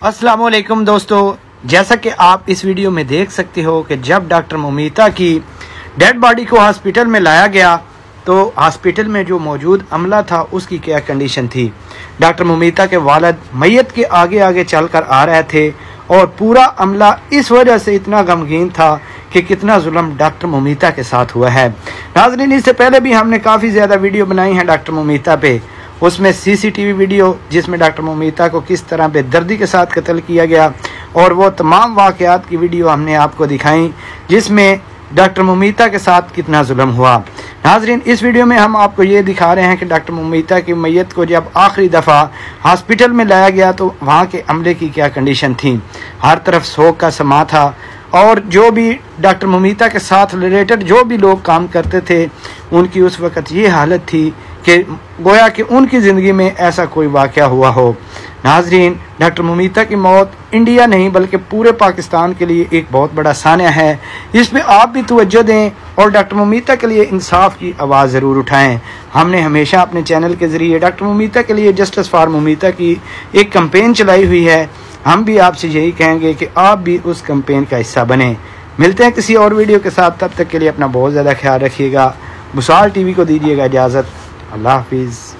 अस्सलामुअलैकुम दोस्तों, जैसा कि आप इस वीडियो में देख सकते हो कि जब डॉक्टर मुमीता की डेड बॉडी को हॉस्पिटल में लाया गया तो हॉस्पिटल में जो मौजूद अमला था उसकी क्या कंडीशन थी। डॉक्टर मुमीता के वालिद मैयत के आगे आगे चल कर आ रहे थे और पूरा अमला इस वजह से इतना गमगीन था कि कितना जुल्म डॉक्टर मुमीता के साथ हुआ है। नाज़रीन, इससे पहले भी हमने काफ़ी ज़्यादा वीडियो बनाई हैं डॉक्टर मुमीता पे। उसमें सीसीटीवी वीडियो जिसमें डॉक्टर मुमीता को किस तरह बेदर्दी के साथ कत्ल किया गया और वो तमाम वाक़यात की वीडियो हमने आपको दिखाई जिसमें डॉक्टर मुमीता के साथ कितना जुल्म हुआ। नाज़रीन, इस वीडियो में हम आपको ये दिखा रहे हैं कि डॉक्टर मुमीता की मैयत को जब आखिरी दफ़ा हॉस्पिटल में लाया गया तो वहाँ के अमले की क्या कंडीशन थी। हर तरफ सोग का समा था और जो भी डॉक्टर मुमीता के साथ रिलेटेड जो भी लोग काम करते थे उनकी उस वक़्त ये हालत थी कि गोया कि उनकी ज़िंदगी में ऐसा कोई वाक़या हुआ हो। नाज़रीन, डॉक्टर मुमीता की मौत इंडिया नहीं बल्कि पूरे पाकिस्तान के लिए एक बहुत बड़ा सान्या है। इस पे आप भी तवज्जो दें और डॉक्टर मुमीता के लिए इंसाफ की आवाज़ ज़रूर उठाएं। हमने हमेशा अपने चैनल के ज़रिए डॉक्टर मुमीता के लिए जस्टिस फॉर मुमीता की एक कैंपेन चलाई हुई है। हम भी आपसे यही कहेंगे कि आप भी उस कैंपेन का हिस्सा बने। मिलते हैं किसी और वीडियो के साथ, तब तक के लिए अपना बहुत ज़्यादा ख्याल रखिएगा। बुसाल टीवी को दीजिएगा इजाज़त। अल्लाह हाफिज़।